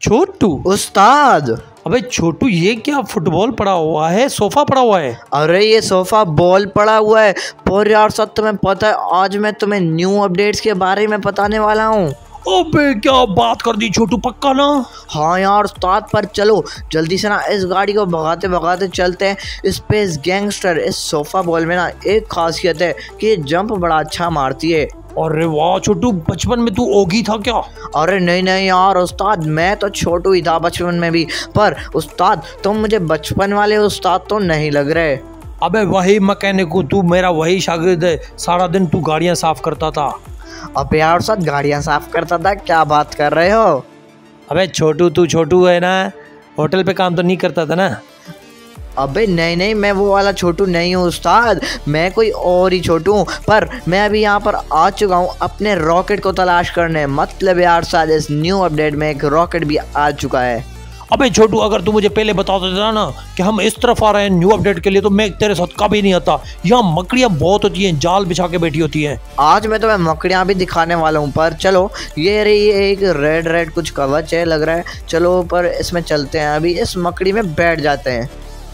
छोटू उस्ताद। अबे छोटू ये क्या फुटबॉल पड़ा हुआ है, सोफा पड़ा हुआ है? अरे ये सोफा बॉल पड़ा हुआ है। और यार सच तुम्हें पता है आज मैं तुम्हें न्यू अपडेट्स के बारे में बताने वाला हूँ। अबे क्या बात कर दी छोटू, पक्का ना? हाँ यार उस्ताद, पर चलो जल्दी से ना इस गाड़ी को भगाते भगाते चलते हैं। स्पेस गैंगस्टर इस सोफा बॉल में ना एक खासियत है कि ये जंप बड़ा अच्छा मारती है। अरे वाह छोटू, बचपन में तू ओगी था क्या? अरे नहीं नहीं यार उस्ताद, मैं तो छोटू ही था बचपन में भी। पर उस्ताद तुम मुझे बचपन वाले उस्ताद तो नहीं लग रहे। अबे वही मैकेनिक हूँ, तू मेरा वही शागिर्द है। सारा दिन तू गाड़ियाँ साफ करता था। अब यार उस्ताद गाड़ियाँ साफ करता था, क्या बात कर रहे हो? अबे छोटू तू छोटू है ना, होटल पे काम तो नहीं करता था ना? अबे नहीं नहीं, मैं वो वाला छोटू नहीं हूँ उस्ताद, मैं कोई और ही छोटू हूँ। पर मैं अभी यहाँ पर आ चुका हूँ अपने रॉकेट को तलाश करने। मतलब यार शायद इस न्यू अपडेट में एक रॉकेट भी आ चुका है। अबे छोटू अगर तू मुझे पहले बता देता ना कि हम इस तरफ आ रहे हैं न्यू अपडेट के लिए, तो मैं तेरे साथ कभी नहीं आता। यहाँ मकड़ियाँ बहुत होती हैं, जाल बिछा के बैठी होती हैं। आज मैं तुम्हें मकड़ियाँ भी दिखाने वाला हूँ। पर चलो ये रही एक रेड रेड कुछ कवच है लग रहा है। चलो पर इसमें चलते हैं, अभी इस मकड़ी में बैठ जाते हैं।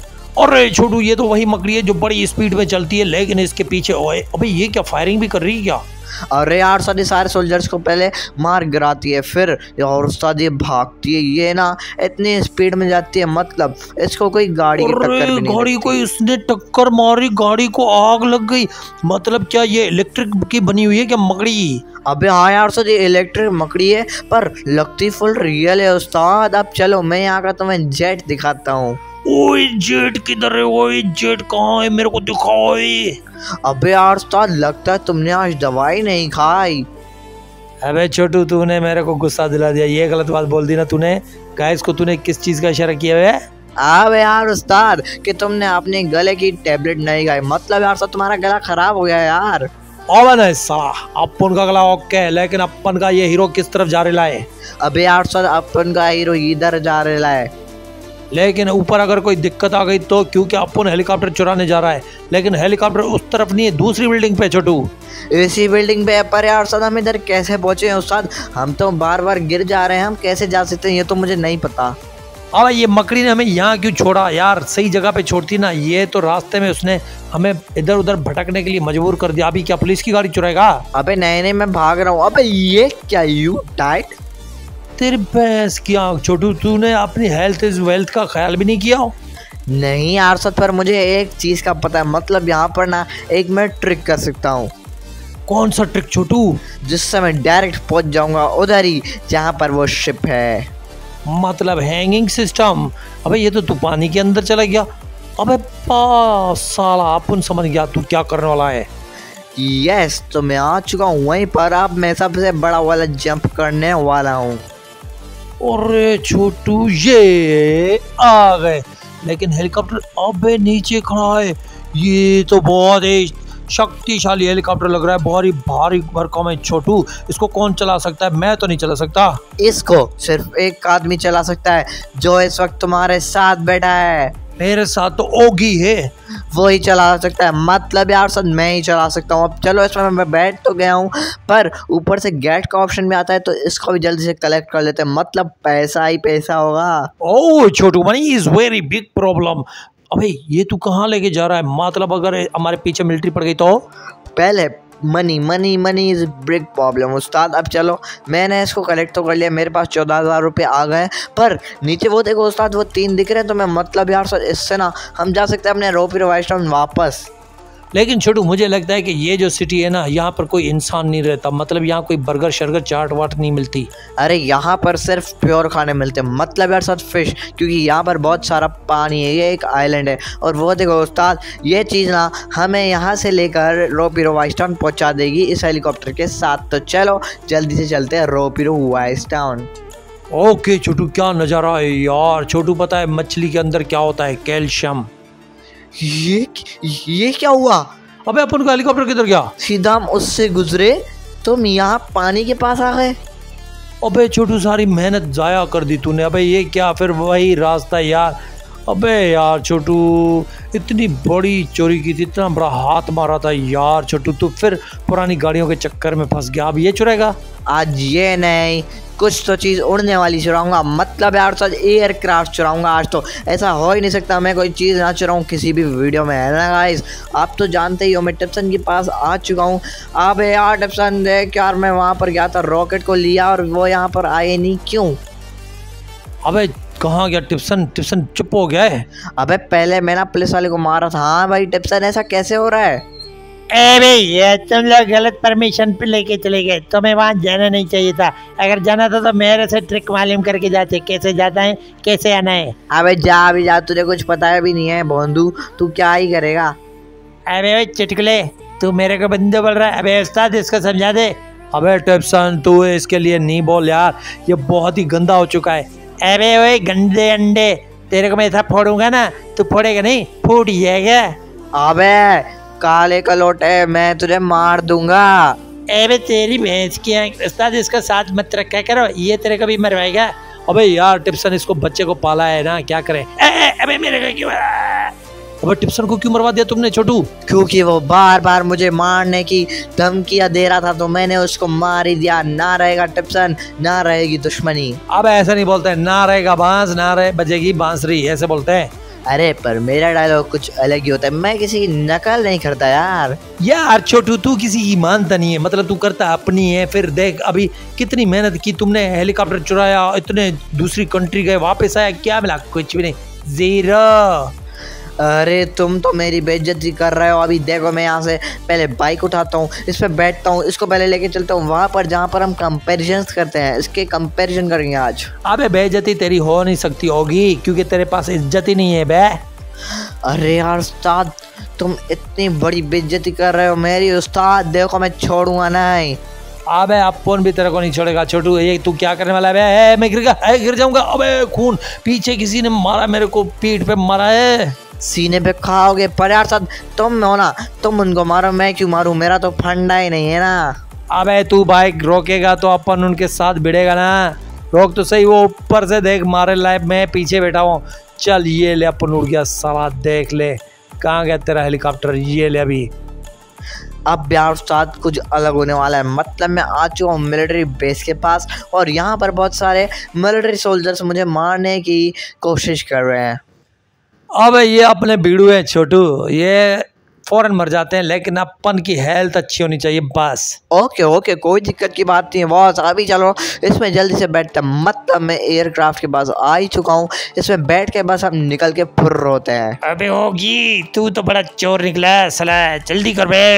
अरे छोटू ये तो वही मकड़ी है जो बड़ी स्पीड में चलती है, लेकिन इसके पीछे ओए अबे ये क्या फायरिंग भी कर रही है क्या? अरे यार सारे सोल्जर्स को पहले मार गिराती है, फिर और उस्ताद ये भागती है। ये ना इतनी स्पीड में जाती है, मतलब इसको कोई गाड़ी की टक्कर भी नहीं गाड़ी को इसने टक्कर मारी, गाड़ी को आग लग गई। मतलब क्या ये इलेक्ट्रिक की बनी हुई है क्या मकड़ी? अबे हाँ यार सर, ये इलेक्ट्रिक मकड़ी है पर लगती फुल रियल है उस्ताद। अब चलो मैं यहाँ का तुम्हें जेट दिखाता हूँ। ओए जेट किधर है? ओए जेट कहाँ है, मेरे को दिखाओ। अबे यार उस्ताद लगता है तुमने आज दवाई नहीं खाई। अबे छोटू तूने मेरे को गुस्सा दिला दिया, ये गलत बात बोल दी ना तूने। गाइस को तूने किस चीज का इशारा किया है? अबे यार उस्ताद कि तुमने अपने गले की टेबलेट नहीं खाई। मतलब यार सर तुम्हारा गला खराब हो गया यार। ओवन साला, अपन का गला ओके है, लेकिन अपन का ये हीरो किस तरफ जा रहा है? अबे यार सर अपन का हीरो इधर जा रहा है। लेकिन ऊपर अगर कोई दिक्कत आ गई तो? क्योंकि अपन हेलीकॉप्टर चुराने जा रहा है, लेकिन हेलीकॉप्टर उस तरफ नहीं है, दूसरी बिल्डिंग पे छोटू। इसी बिल्डिंग पे। पर यार सर हम इधर कैसे पहुंचे हैं उस्ताद? हम तो बार बार गिर जा रहे हैं, हम कैसे जा सकते हैं ये तो मुझे नहीं पता। अब ये मकड़ी ने हमें यहाँ क्यों छोड़ा यार? सही जगह पे छोड़ती ना, ये तो रास्ते में उसने हमें इधर उधर भटकने के लिए मजबूर कर दिया। अभी क्या पुलिस की गाड़ी चुराएगा? अबे नहीं नहीं मैं भाग रहा हूँ। अबे ये क्या यू टाइट तेरी भैंस की आँख छोटू, तूने अपनी हेल्थ इज वेल्थ का ख्याल भी नहीं किया? नहीं यार सर, पर मुझे एक चीज का पता है। मतलब यहाँ पर ना एक मैं ट्रिक कर सकता हूँ। कौन सा ट्रिक छोटू? जिससे मैं डायरेक्ट पहुँच जाऊंगा उधर ही जहाँ पर वो शिप है। मतलब हैंगिंग सिस्टम? अबे ये तो तू पानी के अंदर चला गया। अबे साला अपन समझ गया तू क्या करने वाला है। यस तो मैं आ चुका हूँ वहीं पर। अब मैं सबसे बड़ा वाला जंप करने वाला हूँ। अरे छोटू ये आ गए, लेकिन हेलीकॉप्टर अबे नीचे खड़ा है। ये तो बहुत ही शक्तिशाली हेलीकॉप्टर लग रहा है, भारी भारी भरकम है छोटू। इसको कौन चला सकता है? मैं तो नहीं चला सकता। इसको सिर्फ एक आदमी चला सकता है जो इस वक्त तुम्हारे साथ बैठा है। मेरे साथ तो ओगी है, वो ही चला सकता है। मतलब यार सर मैं ही चला सकता हूँ। अब चलो इसमें मैं बैठ तो गया हूँ, पर ऊपर से गेट का ऑप्शन भी आता है, तो इसको भी जल्दी से कलेक्ट कर लेते हैं। मतलब पैसा ही पैसा होगा। Oh Chhotu money is very big problem. अबे ये तू कहाँ लेके जा रहा है? मतलब अगर हमारे पीछे मिलिट्री पड़ गई तो? पहले money money money is big problem उस्ताद। अब चलो मैंने इसको कलेक्ट तो कर लिया, मेरे पास 14,000 रुपये आ गए। पर नीचे वो देखो उस्ताद, वो 3 दिख रहे हैं। तो मैं मतलब यार सर इससे ना हम जा सकते हैं अपने रोपी वाइस टाउन वापस। लेकिन छोटू मुझे लगता है कि ये जो सिटी है ना, यहाँ पर कोई इंसान नहीं रहता। मतलब यहाँ कोई बर्गर शर्गर चाट वाट नहीं मिलती। अरे यहाँ पर सिर्फ प्योर खाने मिलते हैं। मतलब यार साथ फिश, क्योंकि यहाँ पर बहुत सारा पानी है, ये एक आइलैंड है। और वो देखो उस्ताद, ये चीज़ ना हमें यहाँ से लेकर रोपीरो वाइस टाउन पहुँचा देगी इस हेलीकॉप्टर के साथ। तो चलो जल्दी से चलते हैं रोपीरो वाइस टाउन। ओके छोटू, क्या नज़ारा है यार। छोटू पता है मछली के अंदर क्या होता है? कैल्शियम। ये क्या हुआ? अबे अपन का हेलीकॉप्टर किधर गया? सीधा हम उससे गुजरे तुम यहाँ पानी के पास आ गए। अबे छोटू सारी मेहनत जाया कर दी तूने। अबे ये क्या फिर वही रास्ता यार? अबे यार छोटू इतनी बड़ी चोरी की थी, इतना बड़ा हाथ मारा था यार छोटू, तू फिर पुरानी गाड़ियों के चक्कर में फंस गया। अब ये चुराएगा? आज ये नहीं कुछ तो चीज़ उड़ने वाली चुराऊंगा। मतलब यार सच एयरक्राफ्ट चुराऊंगा आज तो। ऐसा हो ही नहीं सकता मैं कोई चीज़ ना चुराऊँ किसी भी वीडियो में, है ना गाइस। आप तो जानते ही हो मैं टिप्सन के पास आ चुका हूँ। अब यार टिप्सन देख यार, मैं वहाँ पर गया था, रॉकेट को लिया और वो यहाँ पर आए नहीं, क्यों? अबे कहाँ गया टिप्सन? टिप्सन चुप हो गया है। अबे पहले मैं ना पुलिस वाले को मारा था। हाँ भाई टिप्सन, ऐसा कैसे हो रहा है? अरे ये तुम लोग गलत परमिशन पे लेके चले गए, तुम्हें वहाँ जाना नहीं चाहिए था। अगर जाना था तो मेरे से ट्रिक मालूम करके जाते, कैसे जाता है कैसे आना है। अबे जा भी जा, तुझे कुछ पता भी नहीं है भोंदू, तू क्या ही करेगा? अरे चुटकुले, तू मेरे को बंदे बोल रहा है? अबे उस्ताद इसको समझा दे। अबे टिप्सन तू इसके लिए नहीं बोल यार, ये बहुत ही गंदा हो चुका है। अरे ओए गंदे अंडे, तेरे को मैं ऐसा फोड़ूंगा ना, तू फोड़ेगा नहीं, फूट जाएगा। अबे काले कलोटे, मैं तुझे मार दूंगा। अबे तेरी भैंस की आंख, उस्ताद इसका साथ मत रखा करो, ये तेरे को भी मरवाएगा। अबे यार टिप्सन इसको बच्चे को पाला है ना, क्या करे। अबे मेरे को क्यों? अबे टिप्सन को क्यों मरवा दिया तुमने छोटू? क्योंकि वो बार बार मुझे मारने की धमकियां दे रहा था, तो मैंने उसको मार ही दिया। ना रहेगा टिप्सन, ना रहेगी दुश्मनी। अब ऐसा नहीं बोलते हैं, ना रहेगा बांस ना रहे बजेगी बांसुरी, ऐसे बोलते हैं। अरे पर मेरा डायलॉग कुछ अलग ही होता है, मैं किसी की नकल नहीं करता यार। यार छोटू तू किसी की मानता नहीं है, मतलब तू करता अपनी है। फिर देख अभी कितनी मेहनत की तुमने, हेलीकॉप्टर चुराया, इतने दूसरी कंट्री गए, वापस आया, क्या मिला? कुछ भी नहीं, जीरो। अरे तुम तो मेरी बेइज्जती कर रहे हो। अभी देखो मैं यहाँ से पहले बाइक उठाता हूँ, इस पर बैठता हूँ, इसको पहले लेके चलता हूँ वहाँ पर जहाँ पर हम कंपैरिजन करते हैं। इसके कंपैरिजन करेंगे आज। अबे बेइज्जती तेरी हो नहीं सकती होगी, क्योंकि तेरे पास इज्जत ही नहीं है बे। अरे यार उस्ताद, तुम इतनी बड़ी बेइज्जती कर रहे हो मेरी। उस्ताद देखो मैं छोड़ूंगा नहीं। अबे अपन भी तेरे को नहीं छोड़ेगा छोटू। ये तू क्या करने वाला है? मैं गिर जाऊंगा। अबे खून, पीछे किसी ने मारा मेरे को, पीठ पे मारा है। सीने पे खाओगे। पर यार साथ तुम हो ना, तुम उनको मारो, मैं क्यों मारूं? मेरा तो फंडा ही नहीं है ना। अबे तू बाइक रोकेगा तो अपन उनके साथ भिड़ेगा ना। रोक तो सही, वो ऊपर से देख मारे लाइव, मैं पीछे बैठा हूँ। चल ये ले, अपन उड़ गया साला। देख ले कहाँ गया तेरा हेलीकॉप्टर, ये ले अभी। अब यार उस्ताद कुछ अलग होने वाला है। मतलब मैं आ चुका हूँ मिलिट्री बेस के पास, और यहाँ पर बहुत सारे मिलिट्री सोल्जर्स मुझे मारने की कोशिश कर रहे हैं। अबे ये अपने बीड़ू है छोटू, ये फौरन मर जाते हैं, लेकिन अपन की हेल्थ अच्छी होनी चाहिए बस। ओके ओके, कोई दिक्कत की बात नहीं है बॉस। अभी चलो इसमें जल्दी से बैठते हैं। मतलब मैं एयरक्राफ्ट के पास आ ही चुका हूँ, इसमें बैठ के बस हम निकल के फुर्र होते हैं। अबे होगी, तू तो बड़ा चोर निकला साला, जल्दी कर बे।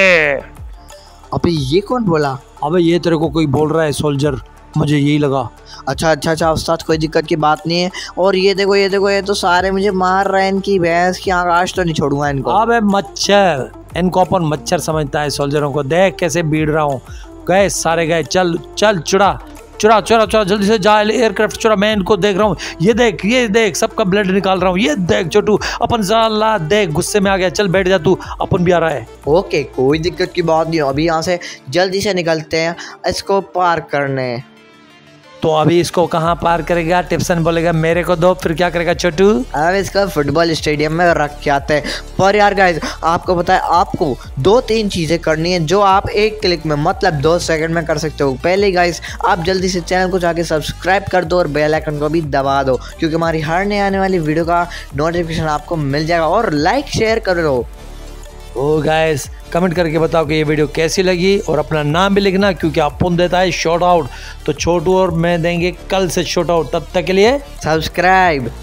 अबे ये कौन बोला? अबे ये तेरे को कोई बोल रहा है सोल्जर, मुझे यही लगा। अच्छा उस्ताद, कोई दिक्कत की बात नहीं है। और ये देखो ये तो सारे मुझे मार रहे हैं। इनकी भैंस की आँख, आज तो नहीं छोड़ूंगा इनको। अबे मच्छर, इनको अपन मच्छर समझता है सोल्जरों को। देख कैसे बीड़ रहा हूँ, गए सारे गए। चल चल चुरा चुरा चुरा चुरा, जल्दी से जा एयरक्राफ्ट चुरा। मैं इनको देख रहा हूँ, ये देख सबका ब्लड निकाल रहा हूँ। ये देख छोटू, अपन साला देख गुस्से में आ गया। चल बैठ जा तू, अपन भी आ रहा है। ओके कोई दिक्कत की बात नहीं। अभी यहाँ से जल्दी से निकलते हैं इसको पार करने। तो अभी इसको कहाँ पार करेगा? टिप्सन बोलेगा मेरे को दो, फिर क्या करेगा छोटू? अब इसका फुटबॉल स्टेडियम में रख के आते हैं। पर यार गाइस, आपको पता है आपको 2-3 चीज़ें करनी है जो आप एक क्लिक में, मतलब 2 सेकंड में कर सकते हो। पहले गाइस आप जल्दी से चैनल को जाके सब्सक्राइब कर दो और बेल आइकन को भी दबा दो, क्योंकि हमारी हर नई आने वाली वीडियो का नोटिफिकेशन आपको मिल जाएगा। और लाइक शेयर कर दो। ओ गाइस, कमेंट करके बताओ कि ये वीडियो कैसी लगी, और अपना नाम भी लिखना, क्योंकि अपन देता है शॉट आउट। तो छोटू और मैं देंगे कल से शॉट आउट। तब तक के लिए सब्सक्राइब।